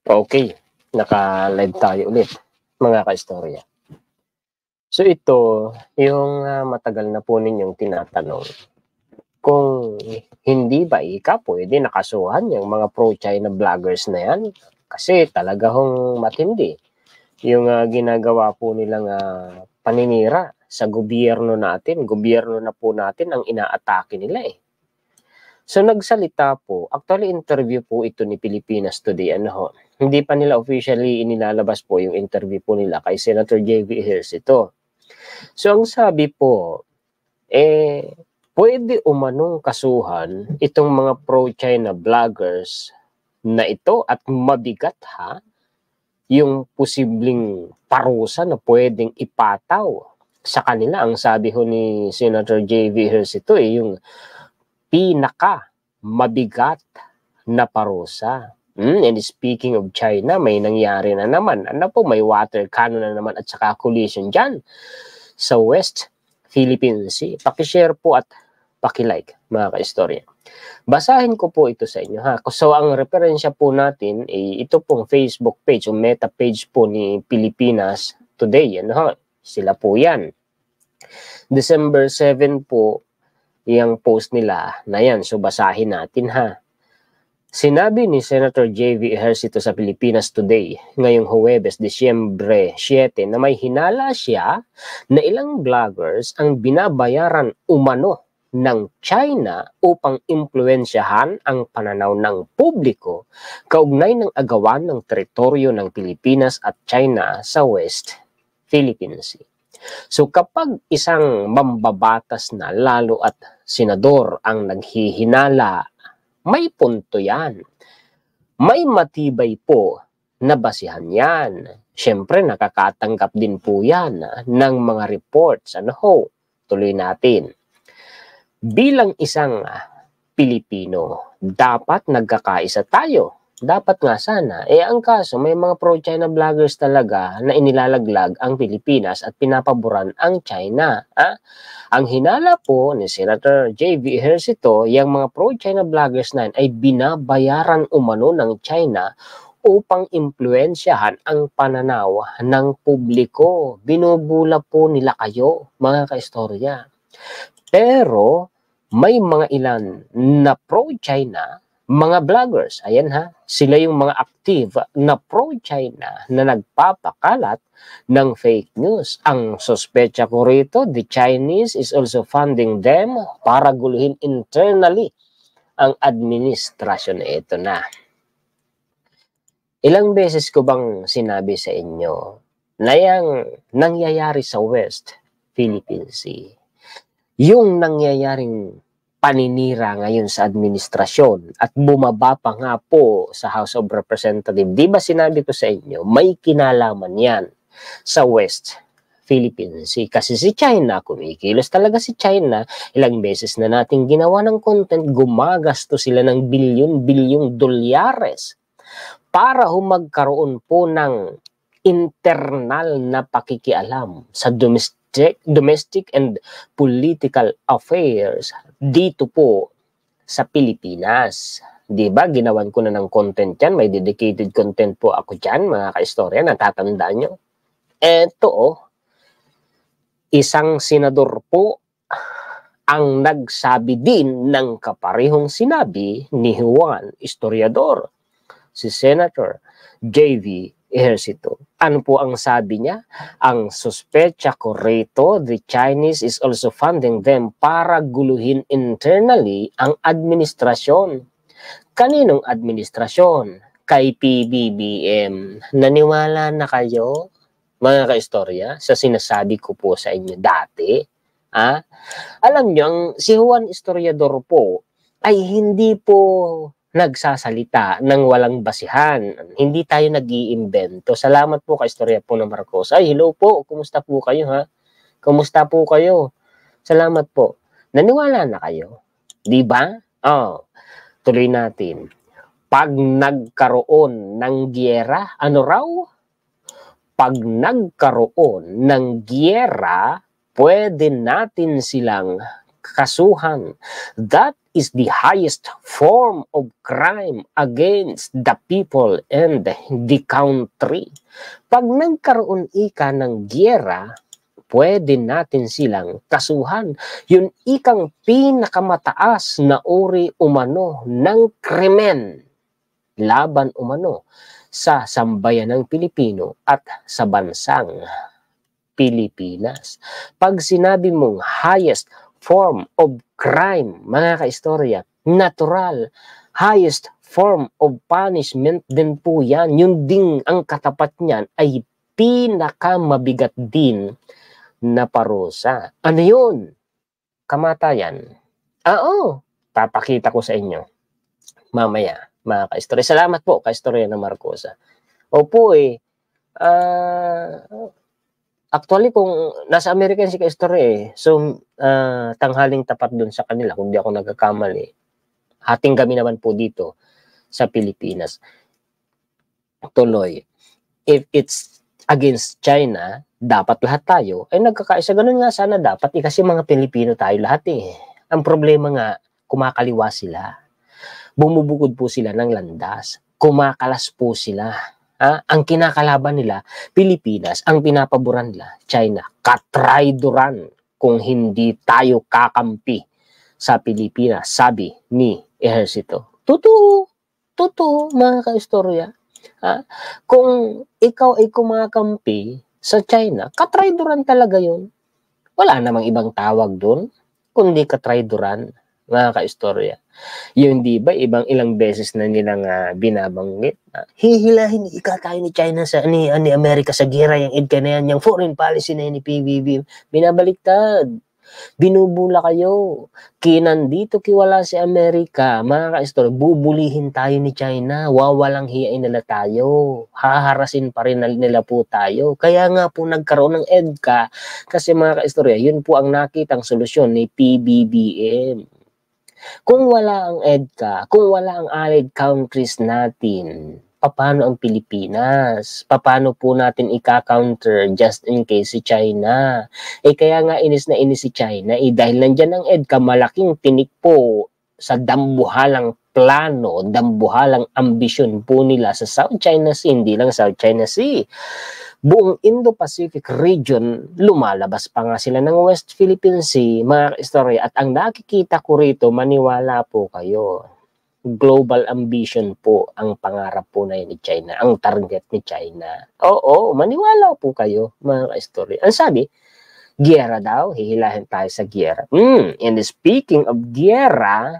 Okay, naka-live tayo ulit, mga kaistorya. So ito, yung matagal na po ninyong tinatanong, kung hindi ba pwede nakasuhan yung mga pro-China vloggers na yan? Kasi talaga hong matindi yung ginagawa po nilang paninira sa gobyerno natin. Gobyerno na po natin ang inaatake nila eh. So nagsalita po, actually interview po ito ni Pilipinas Today, hindi pa nila officially inilalabas po yung interview po nila kay Senator J.V. Ejercito. So ang sabi po, pwede umanong kasuhan itong mga pro-China vloggers na ito at mabigat yung posibleng parusa na pwedeng ipataw sa kanila. Ang sabi ho ni Senator J.V. Ejercito yung pinaka mabigat na parusa. And speaking of China, may nangyari na naman. May water cannon na naman at saka collision dyan sa West Philippine Sea. Pakishare po at pakilike, mga kaistorya. Basahin ko po ito sa inyo. So ang referensya po natin ay ito pong Facebook page o meta page po ni Pilipinas Today. Sila po yan. December 7 po yung post nila na yan. So basahin natin Sinabi ni Senator J.V. Ejercito sa Pilipinas Today ngayong Huwebes, Disyembre 7 na may hinala siya na ilang vloggers ang binabayaran umano ng China upang impluwensyahan ang pananaw ng publiko kaugnay ng agawan ng teritoryo ng Pilipinas at China sa West Philippine Sea. So kapag isang mambabatas na lalo at senador ang naghihinala, may punto yan. May matibay po na basihan yan. Siyempre nakakatanggap din po yan ng mga reports. Tuloy natin. Bilang isang Pilipino, dapat nagkakaisa tayo. Dapat nga sana. Ang kaso, may mga pro-China vloggers talaga na inilalaglag ang Pilipinas at pinapaboran ang China. Ang hinala po ni Senator J.V. Ejercito, yung mga pro-China vloggers na yan ay binabayaran umano ng China upang impluwensyahan ang pananaw ng publiko. Binubula po nila kayo, mga kaistorya. Pero may mga ilan na pro-China mga vloggers, sila yung mga active na pro-China na nagpapakalat ng fake news. Ang sospecha ko rito, the Chinese is also funding them para guluhin internally ang administrasyon. Ito na. Ilang beses ko bang sinabi sa inyo na yung nangyayari sa West Philippine Sea, yung nangyayaring paninira ngayon sa administrasyon at bumaba pa nga po sa House of Representatives. Di ba sinabi ko sa inyo, may kinalaman yan sa West Philippine Sea. Kasi si China, kumikilos talaga si China. Ilang beses na nating ginawa ng content, gumagasto sila ng bilyon-bilyong dolyares para magkaroon po ng internal na pakikialam sa domestic and political affairs dito po sa Pilipinas. Diba? Ginawan ko na ng content yan. May dedicated content po ako dyan, mga kaistorya. Natatandaan nyo? Eto, isang senador po ang nagsabi din ng kaparehong sinabi ni Juan Historiador, si Senator J.V. Ejercito. Ano po ang sabi niya? Ang suspecha ko rito, the Chinese is also funding them para guluhin internally ang administrasyon. Kaninong administrasyon? Kay PBBM. Naniwala na kayo, mga kaistorya, sa sinasabi ko po sa inyo dati? Alam niyo, si Juan Historiador po ay hindi po nagsasalita ng walang basihan. Hindi tayo nag-iimbento. Salamat po kay Istorya po ng Marcos. Hello po. Kumusta po kayo Kumusta po kayo? Salamat po. Naniwala na kayo? Di ba? Tuloy natin. Pag nagkaroon ng giyera, ano raw? Pag nagkaroon ng giyera, pwede natin silang kasuhan. That is the highest form of crime against the people and the country. Pag nagkaroon ika ng giyera, pwede natin silang kasuhan. Yun ikang pinakamataas na uri umano ng krimen laban umano sa sambayan ng Pilipino at sa bansang Pilipinas. Pag sinabi mong highest form of crime, mga kaistorya, natural, highest form of punishment din po yan. Yun ding ang katapat niyan ay pinakamabigat din na parusa. Ano yun? Kamatayan. Oo, papakita ko sa inyo mamaya, mga kaistorya. Salamat po, kaistorya na Marcosa. Opo actually, kung nasa American si kaistorya so tanghaling tapat dun sa kanila, kung di ako nagkakamali. Hating kami naman po dito sa Pilipinas. Tuloy. If it's against China, dapat lahat tayo ay nagkakaisa. Ganun nga sana dapat kasi mga Pilipino tayo lahat Ang problema nga, kumakaliwa sila. Bumubukod po sila ng landas. Kumakalas po sila. Ang kinakalaban nila, Pilipinas. Ang pinapaboran nila, China. Katraidoran kung hindi tayo kakampi sa Pilipinas, sabi ni Ejercito. Totoo, mga kaistorya. Kung ikaw ay kumakampi sa China, katraidoran talaga yun. Wala namang ibang tawag doon, kundi katraidoran, mga kaistorya. Yun di ba, ilang beses na nilang binabanggit. Hihilahin tayo ni China ni Amerika sa gera, yung EDCA na yan, yung foreign policy na yan ni PBB. Binabaliktad. Binubula kayo. Kinandito kiwala si Amerika, mga kaistorya, bubulihin tayo ni China. Wawalang hiyain nila tayo. Haharasin pa rin nila po tayo. Kaya nga po nagkaroon ng EDCA. Kasi mga kaistorya, yun po ang nakitang solusyon ni PBBM. Kung wala ang EDCA, kung wala ang allied countries natin, paano ang Pilipinas? Paano po natin ika-counter just in case si China? Kaya nga inis na inis si China, dahil nandyan ang EDCA, malaking tinik po sa dambuhalang plano, dambuhalang ambisyon po nila sa South China Sea, hindi lang South China Sea. Buong Indo-Pacific region, lumalabas pa nga sila ng West Philippine Sea, mga istorya. At ang nakikita ko rito, maniwala po kayo, global ambition po ang pangarap po na yun ni China, ang target ni China. Oo, maniwala po kayo, mga istorya. Ang sabi, giyera daw, hihilahin tayo sa giyera. And speaking of giyera,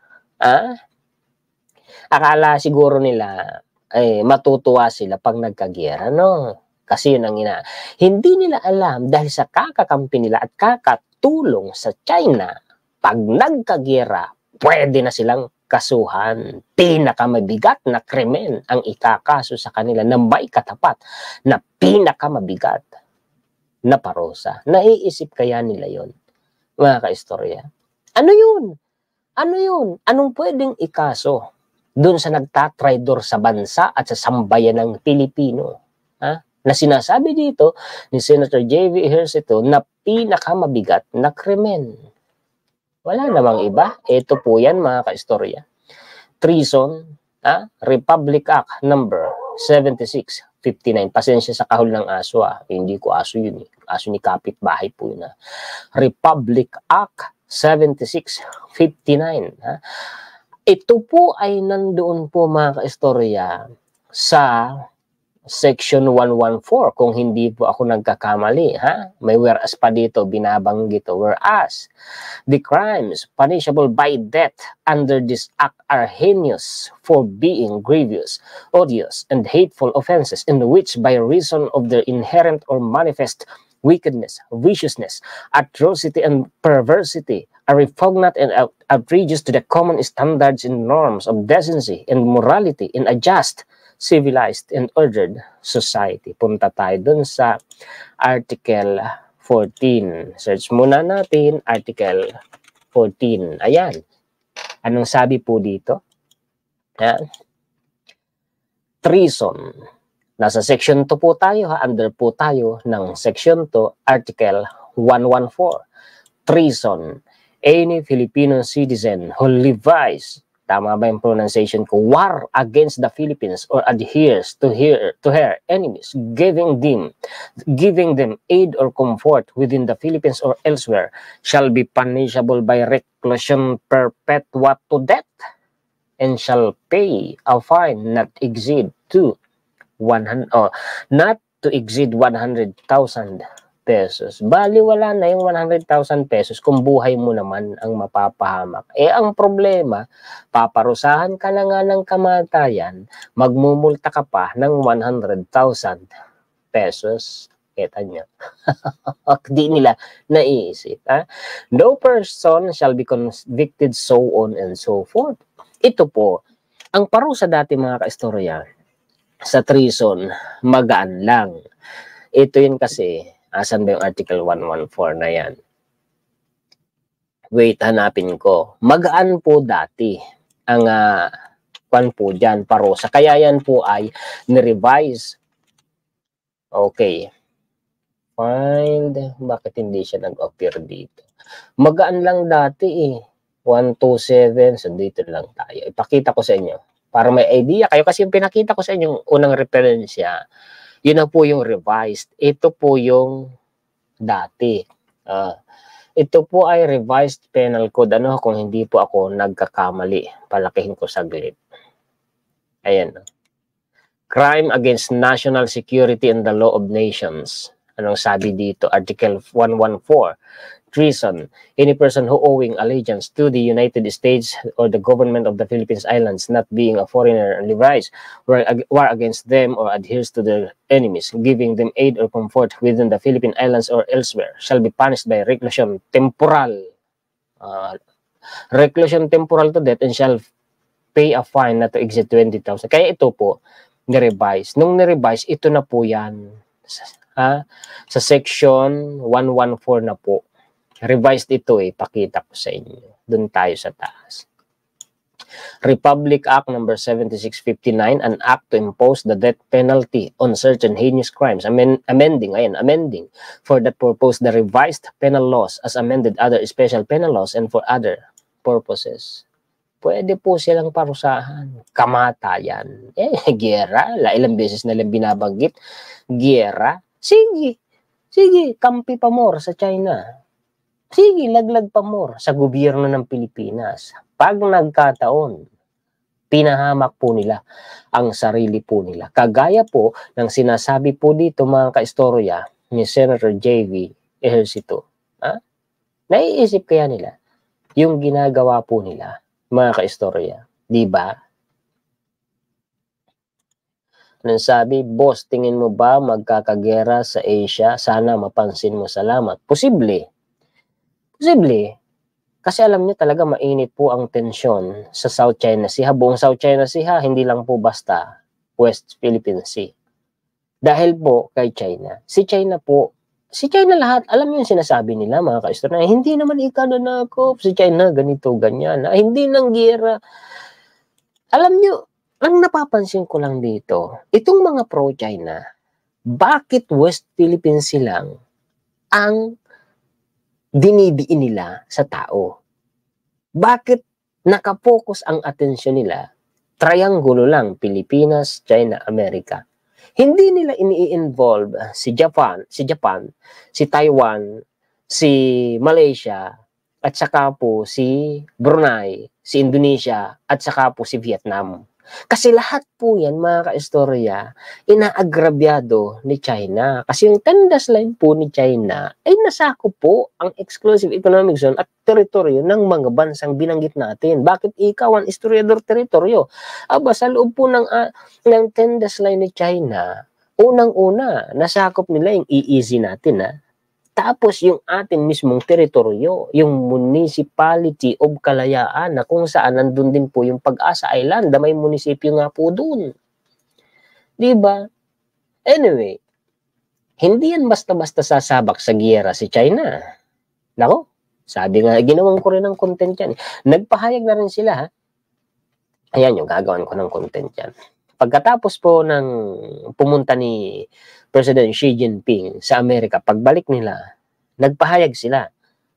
akala siguro nila, matutuwa sila pag nagkagiyera, no? Kasi yun ang hindi nila alam dahil sa kakakampi nila at kakatulong sa China, pag nagkagera, pwede na silang kasuhan. Pinakamabigat na krimen ang ikakaso sa kanila na may katapat na pinakamabigat na parusa. Naiisip kaya nila yon, mga kaistorya? Ano yun? Anong pwedeng ikaso doon sa nagtatraidor sa bansa at sa sambayan ng Pilipino? Na sinasabi dito ni Senator J.V. Ejercito na pinakamabigat na krimen. Wala namang iba. Ito po yan, mga kaistorya. Treason, Republic Act number 7659. Pasensya sa kahol ng aso. Hindi ko aso yun. Aso ni kapitbahay po yun. Republic Act 7659. Ito po ay nandoon po, mga kaistorya, sa Section 114, kung hindi po ako nagkakamali, may whereas pa dito, binabanggit whereas the crimes punishable by death under this act are heinous for being grievous, odious, and hateful offenses in which by reason of their inherent or manifest wickedness, viciousness, atrocity, and perversity are repugnant and outrageous to the common standards and norms of decency and morality in a just, civilized, and ordered society. Punta tayo dun sa Article 14. Search muna natin, Article 14. Ayan. Anong sabi po dito? Treason. Nasa Section 2 po tayo, under po tayo ng Section 2, Article 114. Treason. any Filipino citizen who levies, tama ba yung pronunciation ko, war against the Philippines or adheres to her enemies, giving them aid or comfort within the Philippines or elsewhere, shall be punishable by reclusion perpetua to death, and shall pay a fine not to exceed 100,000 pesos. Bali, wala na yung 100,000 pesos kung buhay mo naman ang mapapahamak. Eh, ang problema, paparusahan ka na nga ng kamatayan, magmumulta ka pa ng 100,000 pesos. Kita nyo. Di nila naiisip. Ha? No person shall be convicted, so on and so forth. Ito po, ang parusa dati mga kaistorya, sa treason, magaan lang. Ito yun kasi, asan ba yung Article 114 na yan? Wait, hanapin ko. Magaan po dati ang kwan po dyan, parusa. Kaya yan po ay nirevise. Okay. Find. Bakit hindi siya nag-appear dito? Magaan lang dati eh. 127. So dito lang tayo. Ipakita ko sa inyo. Para may idea kayo. Kasi yung pinakita ko sa inyo, unang referensya, yun na po yung revised. Ito po yung dati. Ito po ay revised penal code. Ano kung hindi po ako nagkakamali? Palakihin ko saglit. Ayan. Crime against national security and the law of nations. Anong sabi dito? Article 114. Treason. Any person who owing allegiance to the United States or the government of the Philippines Islands, not being a foreigner and levies war against them or adheres to their enemies, giving them aid or comfort within the Philippine Islands or elsewhere, shall be punished by reclusion temporal. Reclusion temporal to death, and shall pay a fine not to exceed 20,000. Kaya ito po, nirevise. Nung nirevise, ito na po yan. Sa section 114 na po. Revised ito eh, pakita ko sa inyo. Doon tayo sa taas. Republic Act number 7659, an act to impose the death penalty on certain heinous crimes. Amending. For that purpose, the revised penal laws as amended other special penal laws and for other purposes. Pwede po silang parusahan. Kamatayan. Giyera. Ilang beses na lang binabanggit. Giyera. Sige, kampi pa more sa China. Sige, laglag pa more sa gobyerno ng Pilipinas. Pag nagkataon, pinahamak po nila ang sarili po nila. Kagaya po ng sinasabi po dito mga kaistorya ni Senator J.V. Ejercito. Naiisip kaya nila yung ginagawa po nila mga kaistorya. Diba? Anong sabi? Boss, tingin mo ba magkakagera sa Asia? Sana mapansin mo, salamat. Posible. Kasi alam niyo talaga mainit po ang tensyon sa South China Sea. Buong South China Sea, hindi lang po basta West Philippine Sea. Dahil po kay China. Si China lahat, alam niyo yung sinasabi nila mga kaistorya, hindi naman ikananakop, si China ganito, ganyan. Hindi nang giyera. Alam niyo, ang napapansin ko lang dito, itong mga pro-China, bakit West Philippine Sea lang ang dinidiin nila sa tao? Bakit nakapokus ang atensyon nila? Triangulo lang, Pilipinas, China, Amerika. Hindi nila ini-involve si Japan, si Taiwan, si Malaysia, at saka po si Brunei, si Indonesia, at saka po si Vietnam. Kasi lahat po yan, mga kaistorya, inaagrabyado ni China. Kasi yung Tendas Line po ni China ay nasako po ang exclusive economic zone at teritoryo ng mga bansang binanggit natin. Bakit ikaw ang historiador teritoryo? Sa loob po ng Tendas Line ni China, unang-una, nasakop nila yung EEZ natin. Tapos yung ating mismong teritoryo, yung Municipality of Kalayaan, na kung saan nandun din po yung Pag-asa Island, na may munisipyo nga po dun. Diba? Anyway, hindi yan basta-basta sasabak sa giyera si China. Nako, sabi nga, ginawang ko rin ng content yan. Nagpahayag na rin sila. Ayan yung gagawin ko ng content yan. Pagkatapos po ng pumunta ni President Xi Jinping sa Amerika, pagbalik nila, nagpahayag sila.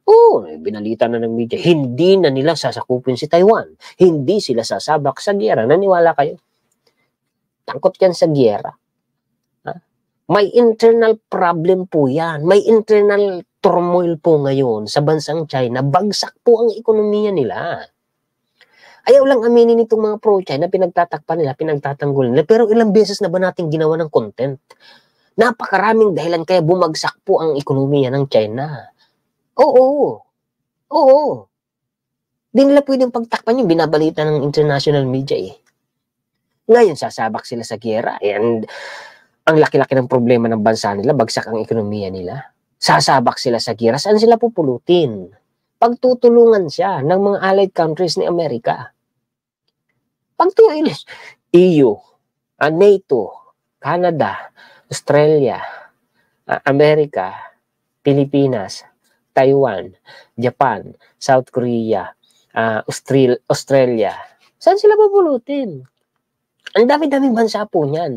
Oo, binalita na ng media, hindi na nila sasakupin si Taiwan. Hindi sila sasabak sa giyera. Naniwala kayo? Tangkot yan sa giyera. Ha? May internal problem po yan. May internal turmoil po ngayon sa bansang China. Bagsak po ang ekonomiya nila. Ayaw lang aminin itong mga pro-China, pinagtatakpan nila, pinagtatanggol nila. Pero ilang beses na ba natin ginawa ng content? Napakaraming dahilan kaya bumagsak po ang ekonomiya ng China. Oo. Oo. Di nila pwedeng pagtakpan yung binabalita ng international media eh. Ngayon, sasabak sila sa giyera. And ang laki-laki ng problema ng bansa nila, bagsak ang ekonomiya nila. Sasabak sila sa giyera. Saan sila pupulutin? Pagtutulungan siya ng mga allied countries ni Amerika. Pagtulungan EU, NATO, Canada, Australia, Amerika, Pilipinas, Taiwan, Japan, South Korea, Australia. Saan sila pupulutin? Ang dami-daming bansa po niyan.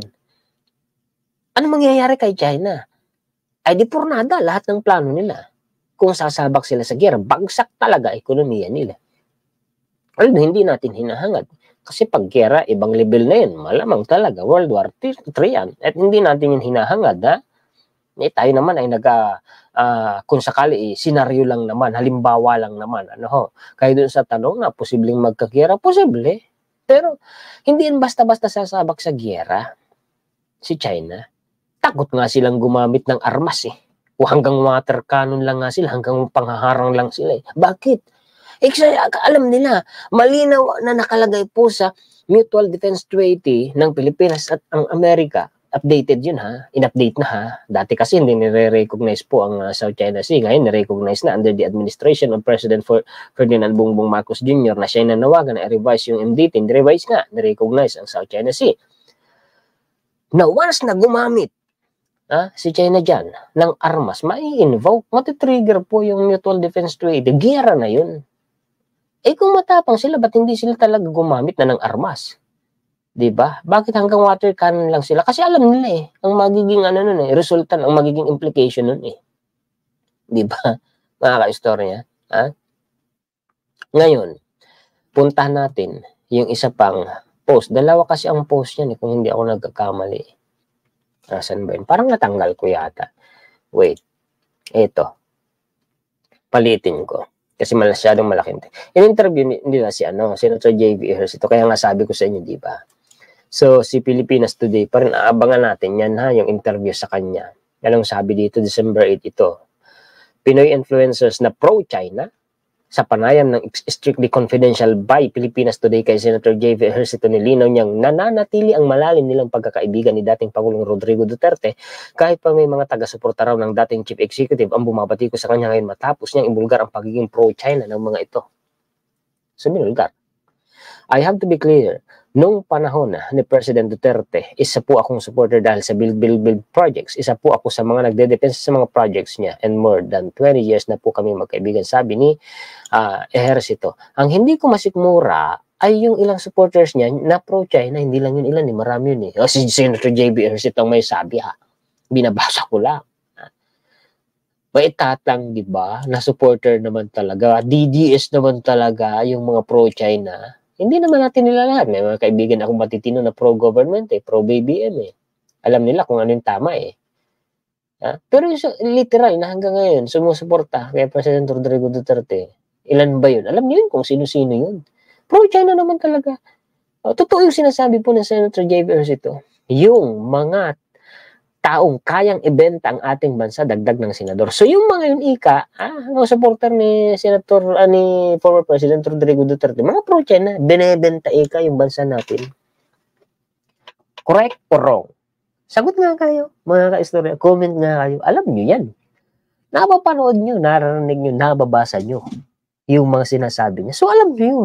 Ano mangyayari kay China? Ay di pornada lahat ng plano nila. Kung sasabak sila sa giyera, bagsak talaga ekonomiya nila. Although hindi natin hinahangad. Kasi pag giyera, ibang level na yun. Malamang talaga, World War III yan. At hindi natin yun hinahangad, ha? Tayo naman ay kung sakali, senaryo lang naman, halimbawa lang naman. Ano ho? Kaya dun sa tanong na posibleng magkagiyera, posible. Pero hindi yan basta-basta sasabak sa giyera si China. Takot nga silang gumamit ng armas eh. O hanggang water cannon lang nga sila, hanggang panghaharang lang sila eh. Bakit? Alam nila, malinaw na nakalagay po sa Mutual Defense Treaty ng Pilipinas at ang Amerika. Updated yun ha, in-update na ha. Dati kasi hindi nire-recognize po ang South China Sea. Ngayon nire-recognize na under the administration of President Ferdinand Bongbong Marcos Jr. na siya nanawagan na i-revise yung MDT. Nire-revise nga, nire-recognize ang South China Sea. Now, once na gumamit si China dyan ng armas, mai-invoke, matitrigger po yung Mutual Defense Treaty. Giyera na yun. Kung matapang sila, ba't hindi sila talaga gumamit na ng armas? Diba? Bakit hanggang water cannon lang sila? Kasi alam nila eh, ang magiging resulta, ang magiging implication nun eh. Diba? Mga ka-istorya. Ngayon, puntahan natin yung isa pang post. Dalawa kasi ang post yan eh, kung hindi ako nagkakamali. Saan ba yun? Parang natanggal ko yata. Wait. Ito. Palitin ko. Kasi masyadong malaking. In-interview nila si Senator J.V. Ejercito. Kaya nga sabi ko sa inyo, di ba? So, si Pilipinas Today, parang aabangan natin yan ha, yung interview sa kanya. Anong sabi dito, December 8 ito. Pinoy influencers na pro-China sa panayam ng strictly confidential by Pilipinas Today kay Senator J.V. Ejercito nilinaw niyang nananatili ang malalim nilang pagkakaibigan ni dating Pangulong Rodrigo Duterte kahit pa may mga taga-suporta raw ng dating Chief Executive ang bumabati ko sa kanya ngayon matapos niyang ibulgar ang pagiging pro-China ng mga ito. So, binulgar. I have to be clear, nung panahon ni President Duterte, isa po akong supporter dahil sa Build projects. Isa po ako sa mga nagdedepensa sa mga projects niya and more than 20 years na po kami magkaibigan. Sabi ni Ejercito. Ang hindi ko masikmura ay yung ilang supporters niya na pro-China, hindi lang yun ilan eh, marami yun eh. Si Senator J.B. Ejercito ang may sabi ha. Binabasa ko lang. May tatang, di ba, na supporter naman talaga. DDS naman talaga yung mga pro-China. Hindi naman natin nila lahat. May mga kaibigan akong matitino na pro-government pro-BBM Alam nila kung ano yung tama Pero literal na hanggang ngayon, sumusuporta kay President Rodrigo Duterte. Ilan ba yun? Alam niyo yun kung sino-sino yun. Pro-China naman talaga. Totoo yung sinasabi po ng Senator J.V. Ejercito. Yung mga taong kayang ibenta ang ating bansa, dagdag ng senador. So yung mga yun mga supporter ni Senator, ni former President Rodrigo Duterte, mga pro-China, binebenta yung bansa natin. Correct or wrong? Sagot nga kayo, mga ka-istorya. Comment nga kayo. Alam nyo yan. Napapanood nyo, naririnig nyo, nababasa nyo yung mga sinasabi niya. So alam nyo yun.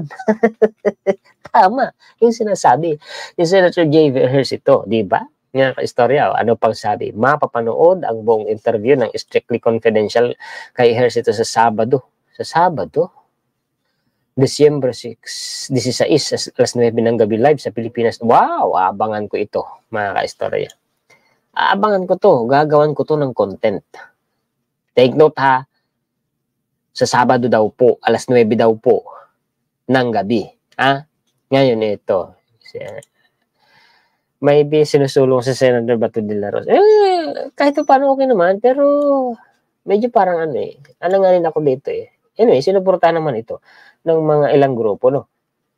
Tama yung sinasabi ni Senator J.V. Ejercito, di ba? Nga ka-istorya, ano pang sabi? Mapapanood ang buong interview ng strictly confidential kay Ejercito sa Sabado. Sa Sabado? December 6, 16, alas 9 ng gabi live sa Pilipinas. Wow, aabangan ko ito, mga ka-istorya. Aabangan ko to, gagawan ko to ng content. Take note ha, Sa Sabado daw po, 9:00 daw po ng gabi. Ngayon ito, maybe sinusulong si Senator Bato de la Rosa. Kahit paano okay naman, pero medyo parang alanganin ako dito eh. Anyway, sinuportahan naman ito ng mga ilang grupo, no?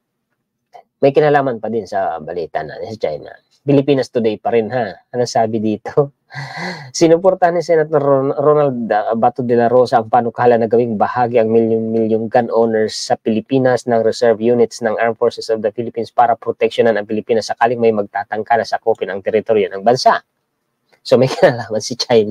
May kinalaman pa din sa balita na sa China. Pilipinas Today pa rin, ha? Ano sabi dito? Sinuportahan ni Senator Ronald Bato de la Rosa ang panukala na gawing bahagi ang milyong-milyong gun owners sa Pilipinas ng reserve units ng Armed Forces of the Philippines para proteksyonan ang Pilipinas sakaling may magtatangka na sakupin ang teritoryo ng bansa. So may kinalaman si China.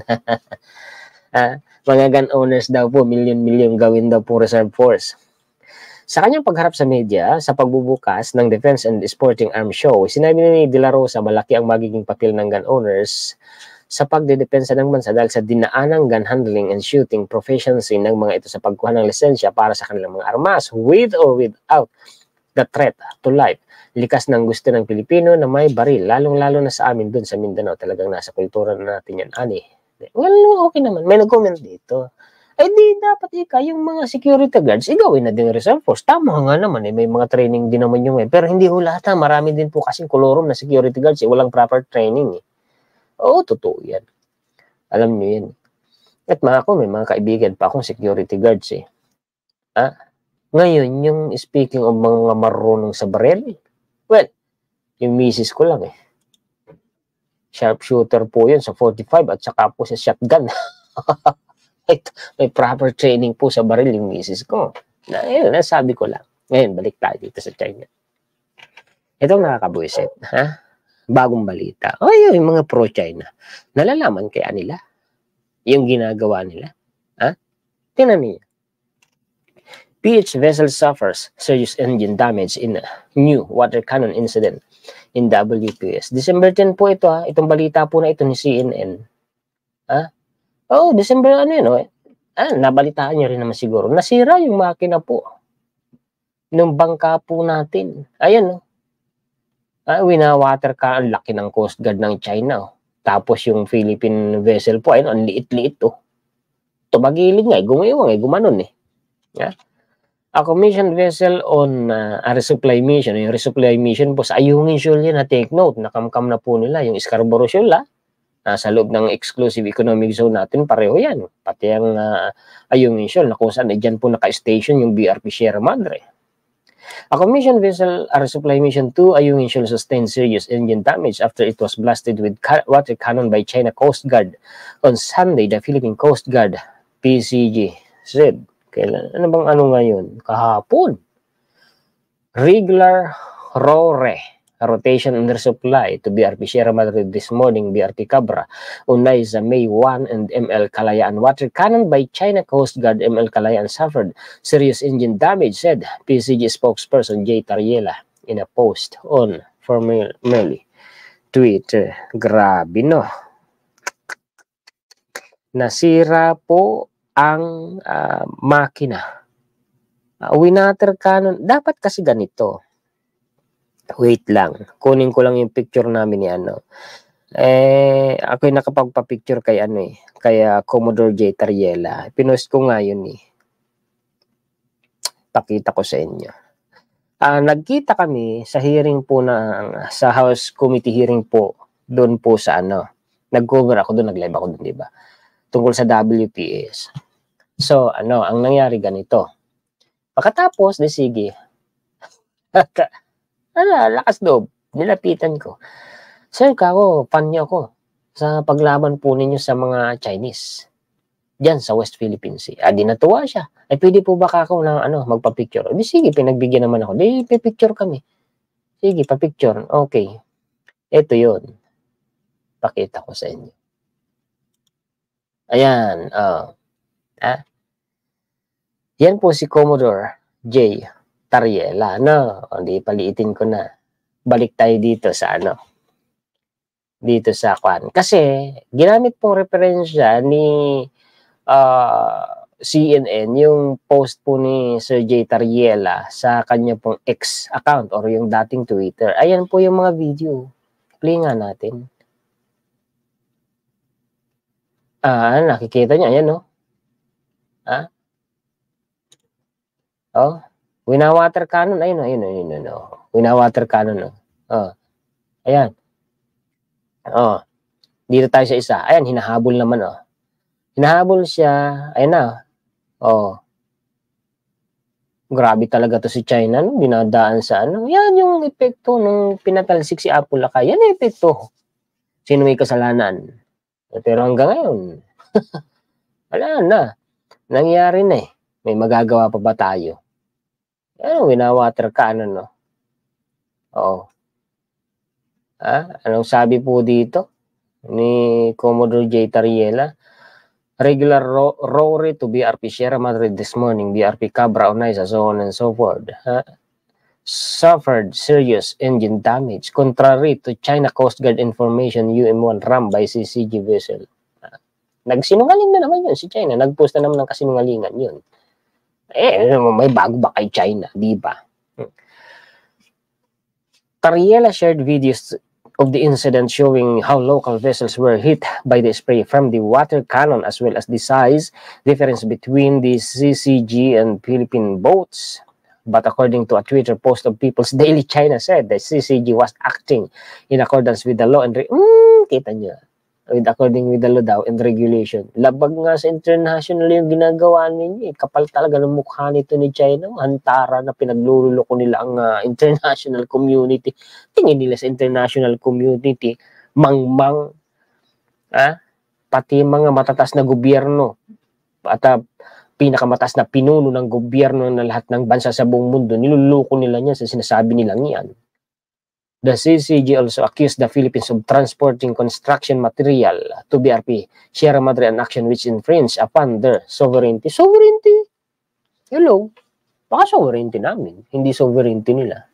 Mga gun owners daw po, milyon-milyon gawin daw po reserve force. Sa kanyang pagharap sa media sa pagbubukas ng Defense and Sporting Arms Show, sinabi ni De La Rosa malaki ang magiging papel ng gun owners sa pagdedepensa ng bansa dahil sa dinaanang gun handling and shooting proficiency ng mga ito sa pagkuha ng lisensya para sa kanilang mga armas, with or without the threat to life. Likas ng gusto ng Pilipino na may baril, lalong-lalo na sa amin dun sa Mindanao. Talagang nasa kultura na natin yan, ani. Well, okay naman. May nag-comment dito. Di dapat yung mga security guards, igawin na din reserve force. Tama nga naman may mga training din naman yung pero hindi ho lahat marami din po kasing kolorum na security guards walang proper training Oo, totoo yan. Alam nyo yan. At may mga kaibigan pa akong security guards Ngayon, yung speaking of mga marunong sa baril, well, yung misis ko lang sharpshooter po yun sa 45 at saka po sa shotgun. May proper training po sa baril yung misis ko. Nasabi ko lang. Ngayon, balik tayo dito sa China. Itong nakakabuisit, bagong balita. Yung mga pro-China. Nalalaman kaya nila yung ginagawa nila? Tingnan niyo. PH vessel suffers serious engine damage in new water cannon incident in WPS. December 10 po ito Itong balita po na ito ni CNN. December nabalitaan niyo rin naman siguro. Nasira yung makina po ng bangka po natin. Ayan winawater ka, ang laki ng Coast Guard ng China. Tapos yung Philippine vessel po, ang liit-liit Tumagilid nga, gumanon A commissioned vessel on a resupply mission. Yung resupply mission po sa Ayungin Shoal yan, take note, nakamkam na po nila yung Scarborough Shoal sa loob ng exclusive economic zone natin, pareho yan. Pati ang Ayungin Shoal, na kung saan dyan po naka-station yung BRP Sierra Madre. A commissioned vessel, a resupply mission to Ayungin Shoal sustained serious engine damage after it was blasted with water cannon by China Coast Guard. On Sunday, the Philippine Coast Guard, PCG, said, ano bang ngayon? Kahapon. Regular rotation and resupply to BRP Sierra Madre this morning, BRP Cabra, unay sa May 1 and ML Kalayaan. Water cannon by China Coast Guard ML Kalayaan suffered serious engine damage, said PCG spokesperson Jay Tariela in a post on formerly Twitter. Grabe Nasira po ang makina. Water cannon. Dapat kasi ganito. Wait lang. Kunin ko lang yung picture namin ni ako yung nakapagpa-picture kay kaya Commodore J. Tariela. Pinost ko nga yun Pakita ko sa inyo. Nagkita kami sa hearing po sa House Committee hearing po doon po sa nag-cover ako doon, nag-live ako doon, di ba? Tungkol sa WPS. So, ang nangyari ganito. Pagkatapos, sige. Lakas loob. Nilapitan ko. Sir, fan niyo ako sa paglaban po ninyo sa mga Chinese. Diyan sa West Philippine Sea. Di natuwa siya. Pwede po ba ako na magpa-picture? Sige, pinagbigyan naman ako. Picture kami. Sige, pa-picture. Okay. Ito yun. Pakita ko sa inyo. Ayan. Yan po si Commodore J. Tariela. Hindi paliitin ko na. Balik tayo dito sa dito sa kwan. Kasi, ginamit pong referensya ni CNN yung post po ni Sir J. Tariela sa kanya pong X account or yung dating Twitter. Ayan po yung mga video. Play nga natin. Nakikita niya, ayan Oh, winawater cannon. Ayun, ayun, ayun, ayun. Oh. Winawater cannon. Oh. Ayan. Oh. Dito tayo sa isa. Ayan, hinahabol naman. Oh. Hinahabol siya. Ayan na. Oh. Grabe talaga to si China, no? Dinadaan sa ano. Yan yung epekto nung pinatalsik si Apolaka. Yan yung epekto. Sino may kasalanan? Pero hanggang ngayon, wala na. Nangyari na eh. May magagawa pa ba tayo? Ano, winawater ka, ano, no? Oo. Anong sabi po dito ni Commodore J. Tariela? Regular Rory to BRP Sierra Madre this morning, BRP Cabra Onaisa, so on and so forth. Suffered serious engine damage contrary to China Coast Guard information UM1 rammed by CCG vessel. Nagsinungaling na naman yun si China. Nagpost na naman ng kasinungalingan yun. May bago ba kay China, di ba? Tariela shared videos of the incident showing how local vessels were hit by the spray from the water cannon as well as the size difference between the CCG and Philippine boats. But according to a Twitter post of People's Daily, China said the CCG was acting in accordance with the law and kita nyo, according with the law daw and regulation. Labag nga sa international yung ginagawa ninyo. Kapal talaga ng mukha nito ni China. Hantara na pinaglululoko nila ang international community. Tingin nila sa international community, mangmang, pati mga matatas na gobyerno at pinakamatas na pinuno ng gobyerno na lahat ng bansa sa buong mundo, niluloko nila niya sa sinasabi nilang yan. The CCG also accused the Philippines of transporting construction material to BRP Sierra Madre, an action which infringed upon their sovereignty. Sovereignty? Hello? Baka sovereignty namin, hindi sovereignty nila.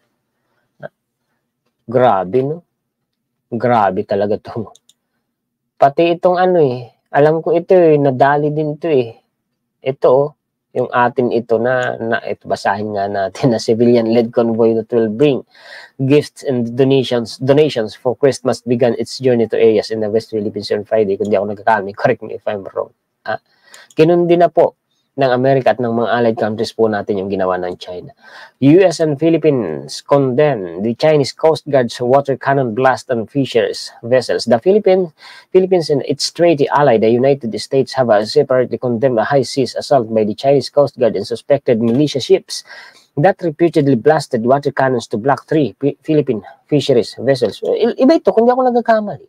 Grabe, no? Grabe talaga to. Pati itong alam ko ito nadali din to Ito, yung atin ito ito basahin nga natin na civilian-led convoy that will bring gifts and donations for Christmas began its journey to areas in the West Philippines on Friday. Kung di ako nagkakamali, correct me if I'm wrong. Kinundi na po ng Amerika at ng mga allied countries po natin yung ginawa ng China. US and Philippines condemn the Chinese Coast Guard's water cannon blast on fishers vessels. The Philippines and its treaty ally, the United States, have separately condemned a high seas assault by the Chinese Coast Guard and suspected militia ships that reputedly blasted water cannons to block 3 Philippine fisheries vessels. Iba ito, kung di ako nagkakamali.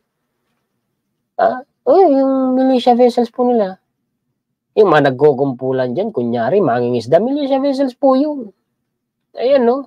Yung militia vessels po nila. Yung mga naggugumpulan dyan, kunyari, mangingisda, militia vessels po yun. Ayan, no?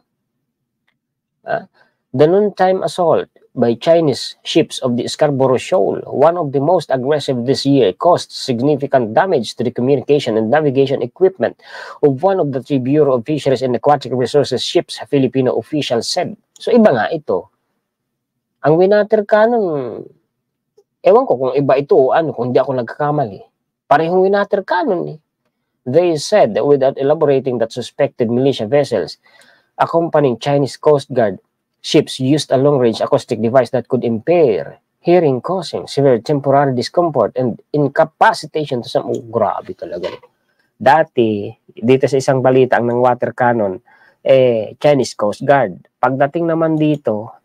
The noontime assault by Chinese ships of the Scarborough Shoal, one of the most aggressive this year, caused significant damage to the communication and navigation equipment of one of the 3 Bureau of Fisheries and Aquatic Resources ships, Filipino officials said. So, iba nga ito. Ang winater cannon, ewan ko kung iba ito o kung di ako nagkakamali. Parehong winater cannon. They said, without elaborating, that suspected militia vessels accompanying Chinese Coast Guard ships used a long-range acoustic device that could impair hearing, causing severe temporary discomfort and incapacitation to some. Grabe talaga. Dati, dito sa isang balita, ang ng water cannon, Chinese Coast Guard. Pagdating naman dito,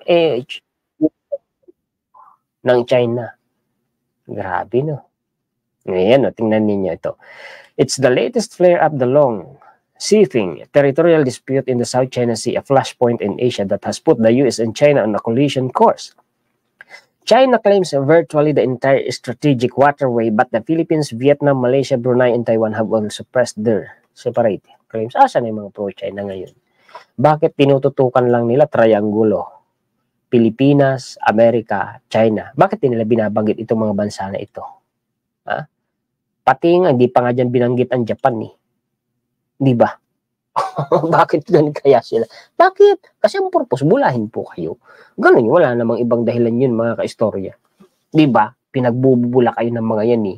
ng China. Grabe, no? Ngayon, tingnan ninyo ito. It's the latest flare-up the long-seething territorial dispute in the South China Sea, a flashpoint in Asia that has put the US and China on a collision course. China claims virtually the entire strategic waterway, but the Philippines, Vietnam, Malaysia, Brunei, and Taiwan have all suppressed their separate claims. Asan yung mga pro-China ngayon? Bakit tinututukan lang nila triangulo? Pilipinas, Amerika, China. Bakit nila binabanggit itong mga bansa na ito? Pati nga, hindi pa nga dyan binanggit ang Japan Di ba? Bakit ganun kaya sila? Bakit? Kasi ang purpose, bulahin po kayo. Ganun, wala namang ibang dahilan yun, mga kaistorya. Di ba? Pinagbubula kayo ng mga yan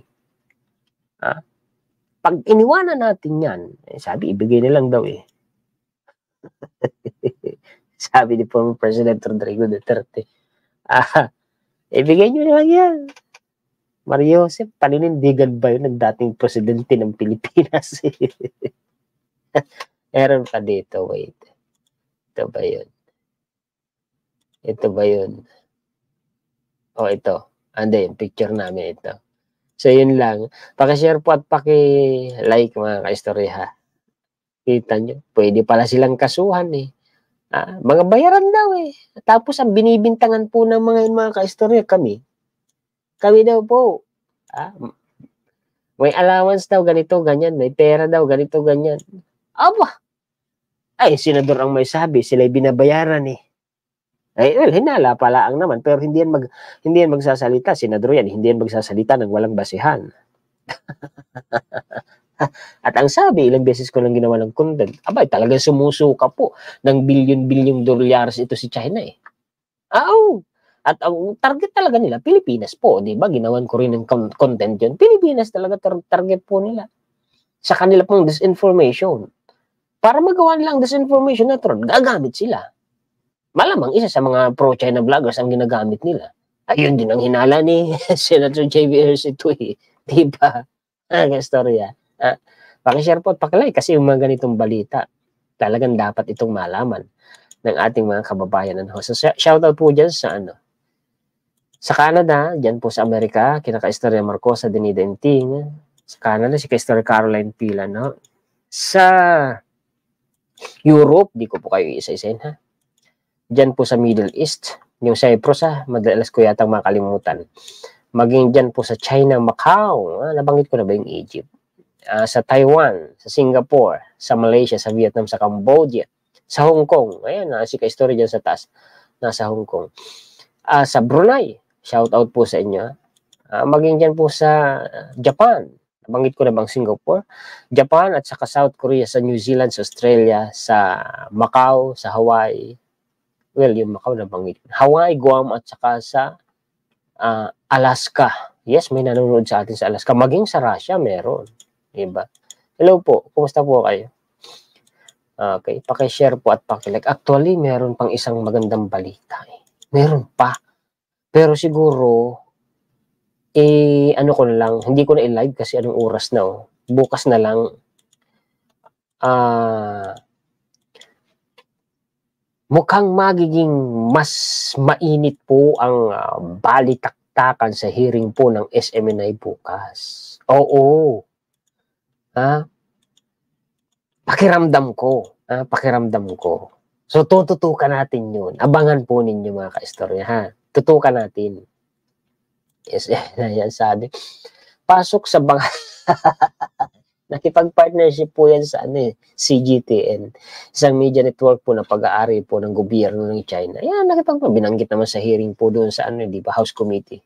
Pag iniwanan natin yan, sabi, ibigay nilang daw Sabi ni former President Rodrigo Duterte, ibigay nyo lang yan. Mario Joseph, paninindigan ba yun ng dating presidente ng Pilipinas? Meron pa dito, wait. Ito ba yun? Ito ba yun? O ito. Hindi, yung picture namin ito. So yun lang. Paki-share po at paki-like mga kaistorya ha. Kita nyo, pwede pala silang kasuhan eh. Mga bayaran daw eh. Tapos ang binibintangan po ng mga kaistorya kami. Kami daw po. May allowance daw ganito, ganyan. May pera daw ganito, ganyan. Aba! Ay, senador ang may sabi. Sila'y binabayaran eh. Ay, well, hinala pala ang naman. Pero hindi yan magsasalita. Senador yan, hindi yan magsasalita ng walang basihan. At ang sabi, ilang beses ko lang ginawa ng content, abay, talagang sumusuka po ng bilyon-bilyong dolyars ito si China eh. Oo. At ang target talaga nila, Pilipinas po, di ba? Ginawan ko rin ng content yun. Pilipinas talaga target po nila. Sa kanila pong disinformation. Para magawa nilang disinformation na tron, gagamit sila. Malamang isa sa mga pro-China vloggers ang ginagamit nila. Ayun din ang hinala ni Senator JVRC ito eh. Di ba? Kastorya. Pakishare po at pakilike kasi yung mga ganitong balita, talagang dapat itong malaman ng ating mga kababayan. So, shoutout po dyan sa Canada, dyan po sa Amerika, kina Kaistorya Marcosa Dinidenting. Sa Canada, si Kaistorya Caroline Pila, no? Sa Europe, di ko po kayo isa-isain, ha? Dyan po sa Middle East, yung Cyprus, ha? Madalas ko yatang makalimutan. Maging dyan po sa China, Macau, nabanggit ko na ba yung Egypt? Sa Taiwan, sa Singapore, sa Malaysia, sa Vietnam, sa Cambodia, sa Hong Kong. Ayan, si Kaistorya dyan sa taas, nasa Hong Kong. Sa Brunei, shout out po sa inyo. Maging dyan po sa Japan, nabanggit ko na bang Singapore, Japan at saka South Korea, sa New Zealand, sa Australia, sa Macau, sa Hawaii. Well, yung Macau nabanggit. Hawaii, Guam at saka sa Alaska. Yes, may nanonood sa atin sa Alaska. Maging sa Russia, meron. Diba? Hello po, kumusta po kayo? Okay, paki-share po at paki-like. Actually, meron pang isang magandang balita. Meron pa. Pero siguro, ano ko na lang, hindi ko na i-live kasi anong oras na bukas na lang. Mukhang magiging mas mainit po ang balitaktakan sa hearing po ng SMNI bukas. Oo. Pakiramdam ko. So, tututukan natin yun. Abangan po ninyo mga kaistorya, ha? Tutukan natin. Yes, yan sabi. Pasok sa bang... Nakipag-partnership po yan sa CGTN. Isang media network po na pag-aari po ng gobyerno ng China. Yan, binanggit naman sa hearing po doon sa di ba, House Committee.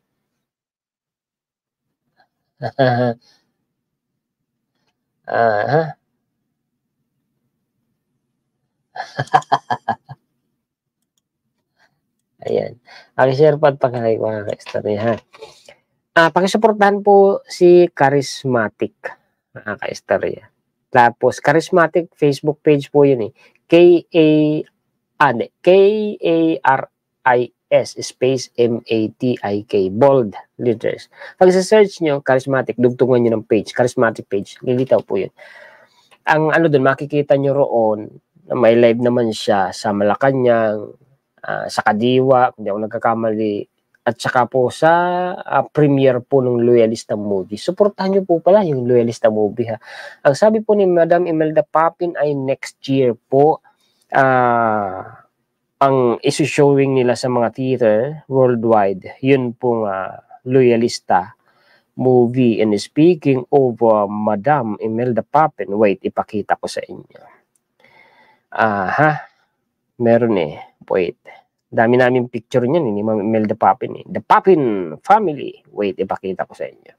Ayan. Paki-share po at paki-like mga ka-istorya, ha? Pakisuportahan po si Charismatic, mga ka-istorya. Tapos, Charismatic Facebook page po yun eh. K-A-R-I-S space M-A-T-I-K, bold letters. Pag sa-search nyo, Charismatic, dugtungan nyo ng page, Charismatic page, lilitaw po yun. Ang doon, makikita nyo roon, na may live naman siya sa Malacanang, sa Kadiwa, kung di ako nagkakamali, at saka po sa premiere po ng Loyalista movie. Suportahan nyo po pala yung Loyalista movie, ha. Ang sabi po ni Madam Imelda Papin ay next year po ang isi-showing nila sa mga theater worldwide. Yun pong Loyalista movie. And speaking of Madam Imelda Papin, wait, ipakita ko sa inyo. Meron wait. Dami namin picture niyan ni Ma'am Imelda Papin. The Papin family. Wait, ipakita ko sa inyo.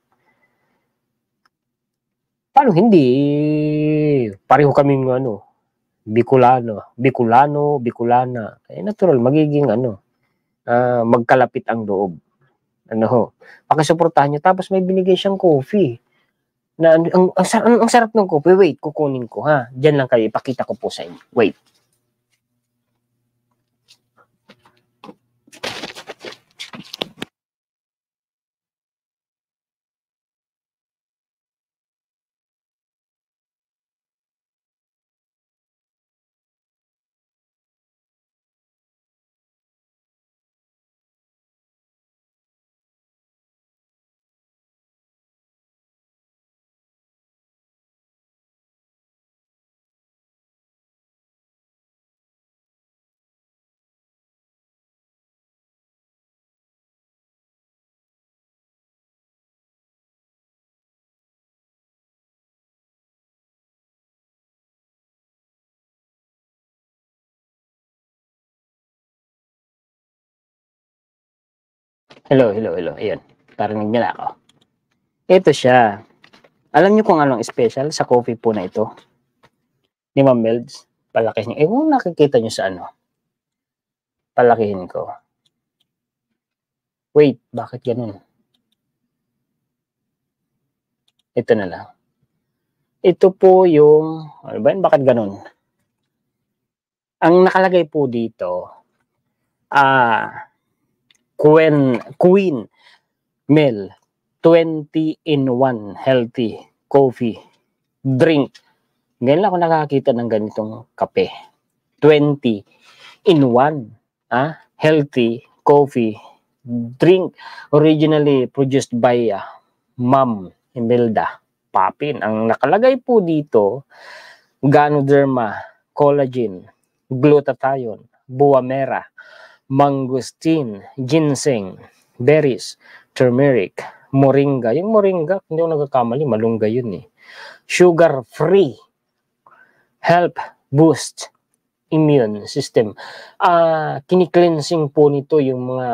Paano hindi? Pareho kaming Bicolana. Natural, magiging magkalapit ang loob. Pakisuportahan nyo. Tapos may binigay siyang coffee. Na ang sarap ng coffee. Wait, kukunin ko, ha. Diyan lang kayo. Ipakita ko po sa inyo. Wait. Hello. Ayan. Parinig niyo na ako. Ito siya. Alam niyo kung anong special sa coffee po na ito? Ni Ma'am Melds. Palakihin niyo. Kung nakikita niyo sa ano. Palakihin ko. Wait, bakit ganun? Ito na lang. Ito po yung, ano ba yun? Bakit ganun? Ang nakalagay po dito, Queen Mel 20 in 1 healthy coffee drink. Ngayon lang ako nakakita ng ganitong kape. 20 in 1 healthy coffee drink, originally produced by Ma'am Imelda Papin. Ang nakalagay po dito, Ganoderma, collagen, glutathione, buwamera, mangosteen, ginseng, berries, turmeric, moringa. Yung moringa, hindi ako nagkakamali, malunggay yun eh. Sugar-free, help boost immune system. Kini-cleansing po nito yung mga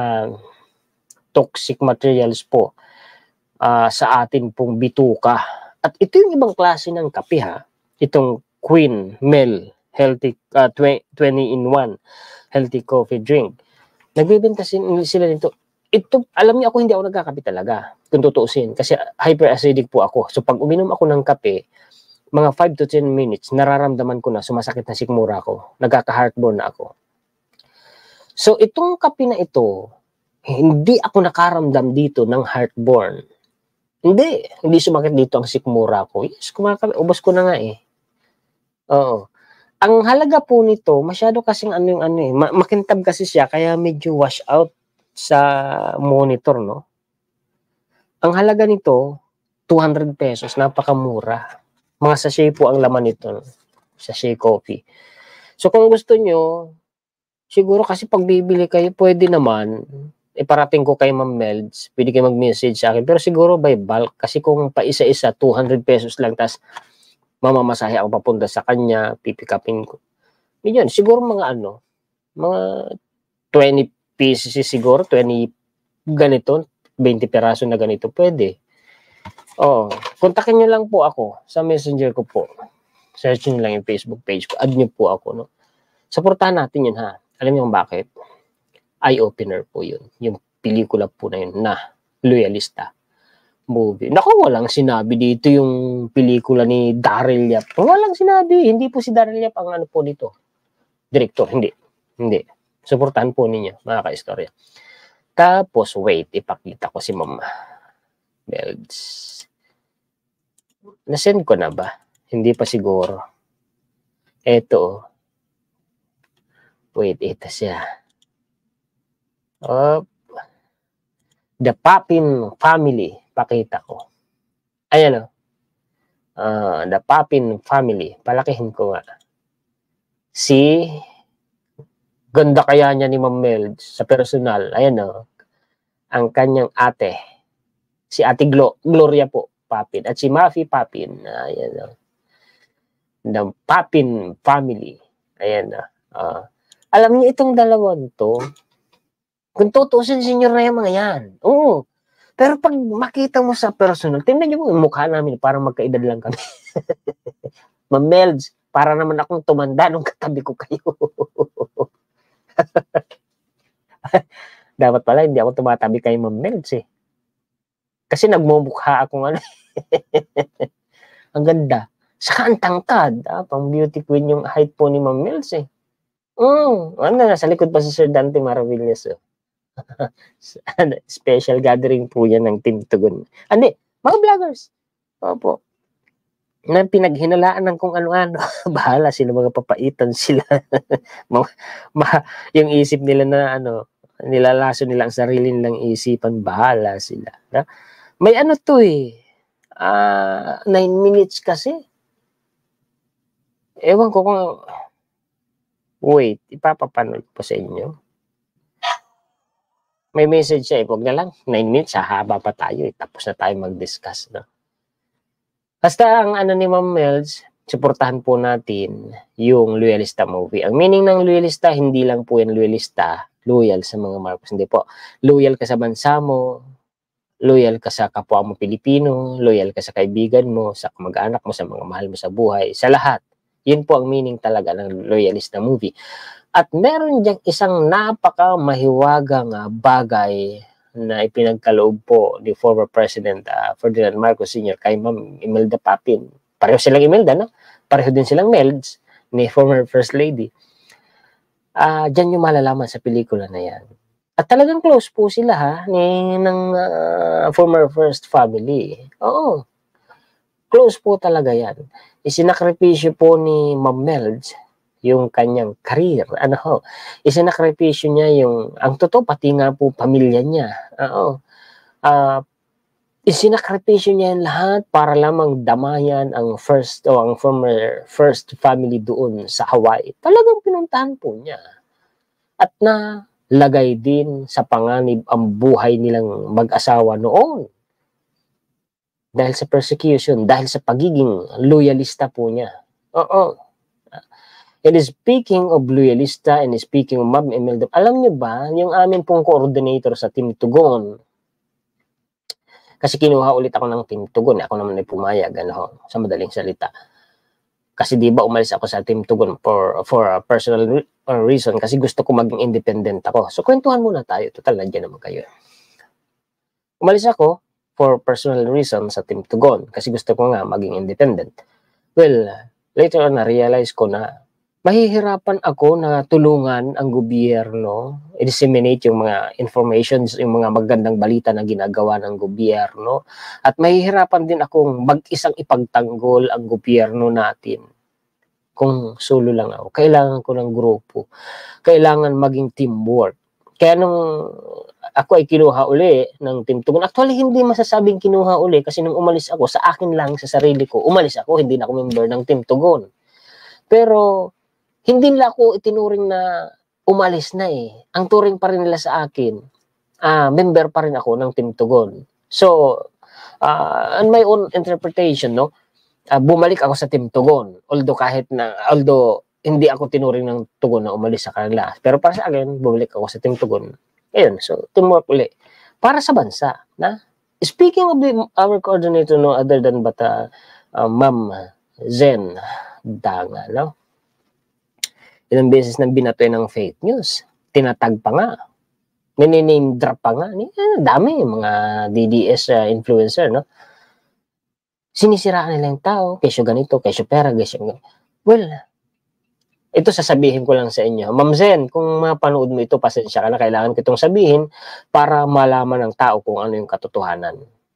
toxic materials po sa atin pong bituka. At ito yung ibang klase ng kape ha. Itong Queen Mel healthy 20 in 1 healthy coffee drink. Nagbebenta sila nito. Ito, alam niyo ako hindi ako nagkakape talaga kung tutuusin kasi hyperacidic po ako. So pag uminom ako ng kape, mga 5 to 10 minutes, nararamdaman ko na sumasakit na sikmura ko. Nagkaka-heartburn na ako. So itong kape na ito, hindi ako nakaramdam dito ng heartburn. Hindi sumakit dito ang sikmura ko. Yes, kumakape, ubos ko na nga eh. Oo. Ang halaga po nito, masyado kasing makintab kasi siya, kaya medyo wash out sa monitor, no? Ang halaga nito, 200 pesos, napakamura. Mga sachet po ang laman nito, sachet coffee. So kung gusto nyo, siguro kasi pag bibili kayo, pwede naman, iparating ko kay Ma'am Melds, pwede kayo mag-message sa akin, pero siguro by bulk, kasi kung pa isa-isa, 200 pesos lang, tas mamamasahe ako papunta sa kanya, pipikapin ko. Yun, siguro mga mga 20 pieces siguro, 20 ganito, 20 peraso na ganito, pwede. Kontakin nyo lang po ako sa messenger ko po. Search nyo lang yung Facebook page ko. Add nyo po ako, no? Supportahan natin yun, ha? Alam niyo bakit? Eye-opener po yun. Yung pelikula po na yun na Loyalista movie. Naku, walang sinabi dito yung pelikula ni Daryl Yap. Walang sinabi. Hindi po si Daryl Yap ang po dito. Director, hindi. Supportahan po ninyo, mga ka-istorya. Tapos, wait, ipakita ko si Mama Melds. Nasend ko na ba? Hindi pa siguro. Eto. Wait, ito siya. The Papin Family. Pakita ko. Ayan The Papin Family. Palakihin ko nga. Ganda kaya niya ni Ma'am Melds sa personal. Ayan ang kanyang ate. Si Ate Gloria po, Papin. At si Mafi Papin. Ayan The Papin Family. Ayan alam niyo itong dalawang to, kung tutusin senior na yung mga yan. Oo. Pero pag makita mo sa personal, tingnan niyo yung mukha namin, parang magkaedad lang kami. Ma'am Melds, para naman akong tumanda nung katabi ko kayo. Dapat pala, hindi ako tumatabi kay Ma'am Melds eh. Kasi nagmumukha akong ang ganda. Saka ang tangkad. Pang beauty queen yung height po ni Ma'am Melds eh. Nasa likod pa si Sir Dante Maravillas. Special gathering po yan ng Team Tugon. Mga vloggers. Opo. Na pinaghinalaan ng kung ano-ano. Bahala sila, mga papaitan sila. Yung isip nila na nilalaso nila ang sarili nilang isipan, bahala sila. May to 9 minutes kasi. Ewan ko kung wait, ipapapanood po sa inyo. May message siya huwag na lang, 9 minutes, hahaba pa tayo tapos na tayo mag-discuss, no? Basta ang ni Ma'am Melds, suportahan po natin yung Loyalista movie. Ang meaning ng Loyalista, hindi lang po yan Loyalista loyal sa mga Marcos. Hindi po. Loyal ka sa bansa mo, loyal ka sa kapwa mo Pilipino, loyal ka sa kaibigan mo, sa kamag-anak mo, sa mga mahal mo sa buhay, sa lahat. Yun po ang meaning talaga ng loyalist na movie. At meron diyang isang napaka-mahiwagang bagay na ipinagkaloob po ni former President Ferdinand Marcos Sr. kay Ma'am Imelda Papin. Pareho silang Imelda, no? Pareho din silang Melds ni former First Lady. Diyan yung malalaman sa pelikula na yan. At talagang close po sila ng former First Family. Oo. Close po talaga yan. Isinakripisyo po ni Ma'am Melds yung kanyang career. Isinakripisyo niya ang totoo, pati nga po pamilya niya. Oo. Isinakripisyo niya yung lahat para lamang damayan ang former First Family doon sa Hawaii. Talagang pinuntahan po niya. At lagay din sa panganib ang buhay nilang mag-asawa noon. Dahil sa persecution, dahil sa pagiging loyalista po niya. Oo. And speaking of loyalista and speaking of Ma'am Imelda, alam niyo ba, yung amin pong coordinator sa Team Tugon, kasi kinuha ulit ako ng Team Tugon, ako naman ay pumayag, sa madaling salita. Kasi di ba umalis ako sa Team Tugon for a personal reason, kasi gusto ko maging independent ako. So kwentuhan muna tayo, total nandiyan naman kayo. Umalis ako for personal reason sa Team Tugon, kasi gusto ko nga maging independent. Well, later on na-realize ko na mahihirapan ako na tulungan ang gobyerno, i-disseminate yung mga informations, yung mga magandang balita na ginagawa ng gobyerno, at mahihirapan din akong mag-isang ipagtanggol ang gobyerno natin kung solo lang ako. Kailangan ko ng grupo. Kailangan maging teamwork. Kaya nung ako ay kinuha uli ng Team Tugon, actually hindi masasabing kinuha uli kasi nung umalis ako, sa akin lang, sa sarili ko, umalis ako, hindi na ako member ng Team Tugon. Pero hindi nila ako itinuring na umalis na Ang turing pa rin nila sa akin, member pa rin ako ng Team Tugon. So, on my own interpretation, bumalik ako sa Team Tugon. Although hindi ako tinuring ng Tugon na umalis sa kanila. Pero para sa akin, bumalik ako sa Team Tugon. Ayun, so teamwork uli. Para sa bansa, Speaking of our coordinator, no other than but Ma'am Zen Danga, Ilang beses nang binatoy ng fake news. Tinatag pa nga. Name drop pa nga. Dami mga DDS influencer, Sinisiraan nila yung tao. Kesyo ganito, kesyo pera, kesyo ganito. Well, ito sasabihin ko lang sa inyo. Ma'am Zen, kung mapanood mo ito, pasensya ka na. Kailangan ko itong sabihin para malaman ng tao kung ano yung katotohanan.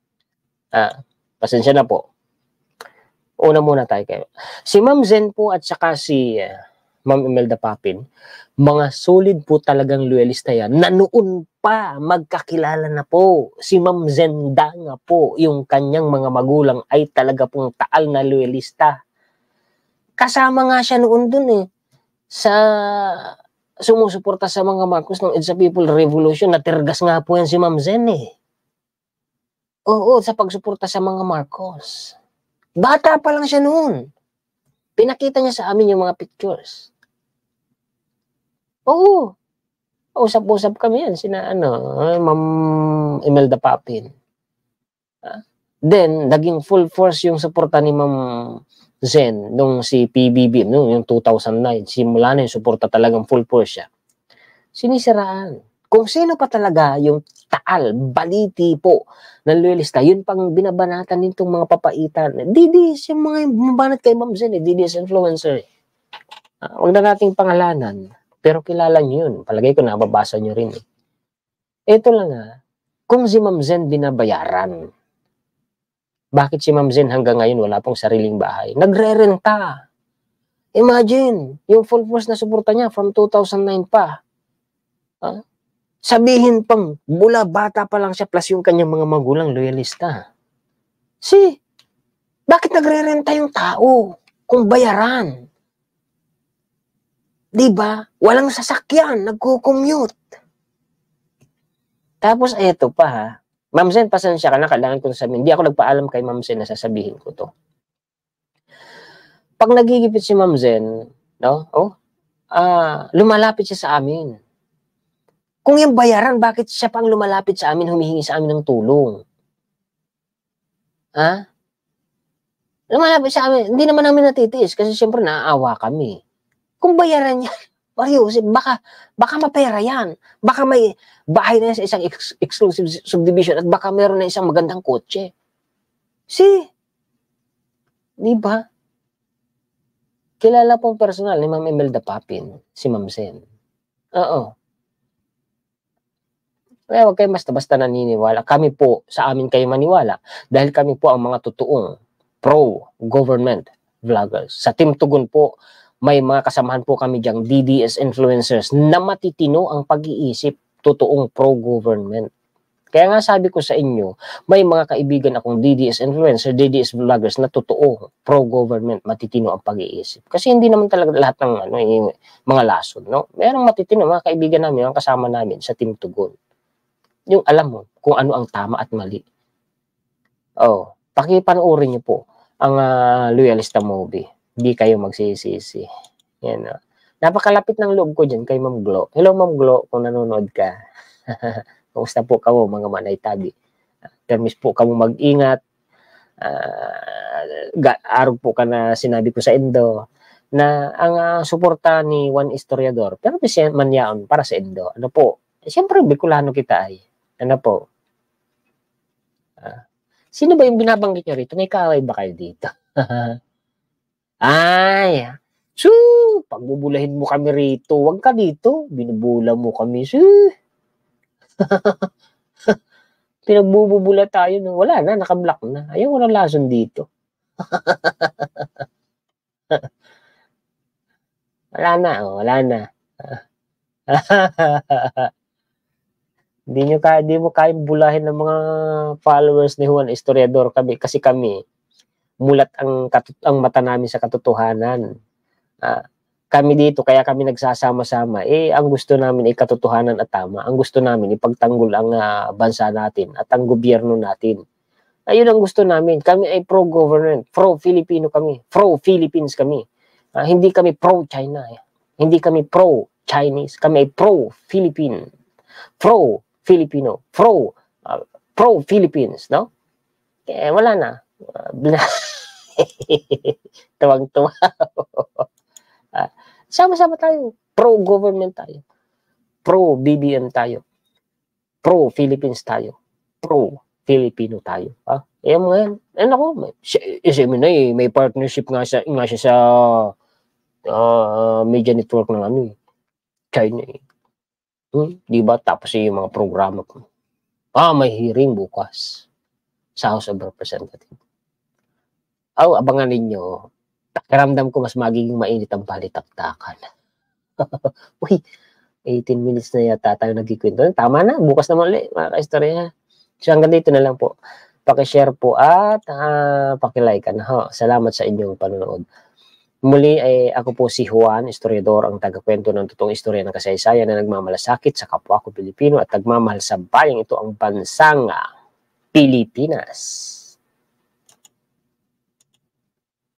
Pasensya na po. Una muna tayo kayo. Si Ma'am Zen po at saka si Ma'am Imelda Papin, mga solid po talagang loyalista yan, na noon pa magkakilala na po. Si Ma'am Zenda nga po, yung kanyang mga magulang ay talaga pong taal na loyalista. Kasama nga siya noon dun sa sumusuporta sa mga Marcos ng EDSA People Revolution, natirgas nga po yan si Ma'am Zen Oo, sa pagsuporta sa mga Marcos. Bata pa lang siya noon. Pinakita niya sa amin yung mga pictures. Oo. Usap-usap kami yan, Ma'am Imelda Papin. Then, naging full force yung suporta ni Ma'am Zen nung si PBB, yung 2009. Simula na yung suporta talagang full force siya. Sinisiraan. Kung sino pa talaga yung taal, baliti po ng loyalista, yun pang binabanatan nitong mga papaitan. DDS yung mga bumabanat kay Ma'am Zen, DDS influencer. Huwag na nating pangalanan. Pero kilala nyo yun. Palagay ko nababasa nyo rin. Ito lang kung si Ma'am Zen binabayaran, bakit si Ma'am Zen hanggang ngayon wala pong sariling bahay? Nagre-renta. Imagine, yung full force na suporta niya from 2009 pa. Sabihin pang, mula bata pa lang siya plus yung kanyang mga magulang loyalista. Bakit nagre-renta yung tao kung bayaran? Diba? Walang sasakyan, nagko-commute. Tapos eto pa Ma'am Zen, pasensya ka na, kailangan ko sabihin. Hindi ako nagpaalam kay Ma'am Zen na sasabihin ko to. Pag nagigipit si Ma'am Zen, lumalapit siya sa amin. Kung yung bayaran, bakit siya pang lumalapit sa amin, humihingi sa amin ng tulong? Ha? Lumalapit sa amin, hindi naman namin natitiis kasi siyempre naaawa kami. Kung bayaran niya, baka mapera yan. Baka may bahay na yan sa isang exclusive subdivision at baka meron na isang magandang kotse. Di ba? Kilala pong personal ni Ma'am Imelda Papin, si Ma'am Sen. Oo. Kaya huwag kayo basta-basta naniniwala. Kami po, sa amin kayo maniwala dahil kami po ang mga totoong pro-government vloggers. Sa Team Tugon po, may mga kasamahan po kami diyang DDS influencers na matitino ang pag-iisip, totoong pro-government. Kaya nga sabi ko sa inyo, may mga kaibigan akong DDS influencer, DDS vloggers na totoo, pro-government, matitino ang pag-iisip. Kasi hindi naman talaga lahat ng mga lason, no? Merong matitino, mga kaibigan namin, ang kasama namin sa Team Tugon. Yung alam mo kung ano ang tama at mali. Oh, pakipanoorin niyo po ang Loyalista movie. Hindi kayo magsisisi. Yan. Napakalapit ng loob ko dyan kay Ma'am Glo. Hello Ma'am Glo, kung nanonood ka. Kamusta po kamo mga manay tabi? Termis po kamo mag-ingat. Araw po ka na sinabi ko sa Indo na ang suporta ni Juan Historiador, pero man yaon para sa Indo. Ano po? Siyempre, Bicolano kita ay. Ano po? Sino ba yung binabanggit nyo rito? May kaaway ba kayo dito? Ay, pagbubulahin mo kami rito, wag ka dito. Binubula mo kami. Pinagbubula tayo. No? Wala na, nakablock na. Ayaw, walang lason dito. Wala na, wala na. Hindi mo kayang bulahin ng mga followers ni Juan Historiador kasi kami mulat ang mata namin sa katotohanan. Kami dito, kaya kami nagsasama-sama. Ang gusto namin ay katotohanan at tama. Ang gusto namin ipagtanggol ang bansa natin at ang gobyerno natin. Ayun ang gusto namin. Kami ay pro-government, pro-Filipino kami, pro-Philippines kami. Hindi kami pro-China. Hindi kami pro-Chinese. Kami ay pro-Philippine, pro-Filipino, pro-Philippines, no? Kaya wala na. Tuwang-tuwa. Sama-sama tayo. Pro-government tayo. Pro-BBM tayo. Pro-Philippines tayo. Pro-Filipino tayo. Mga yan. Ako, may partnership nga siya sa media network ng China. Diba? Tapos yung mga programa ko. May hearing bukas sa House of Representatives. Abangan ninyo. Pakiramdam ko mas magiging mainit ang balitaktakan. Uy, 18 minutes na yata tayo nagkikwento. Tama na, bukas naman ulit, mga ka-istorya. So hanggang dito na lang po. Pakishare po at pakilike na. Salamat sa inyong panonood. Muli ay ako po si Juan Historiador, ang tagakwento ng totoong istorya ng kasaysayan na nagmamalasakit sa kapwa ko Pilipino at nagmamahal sa bayang ito ang bansang Pilipinas.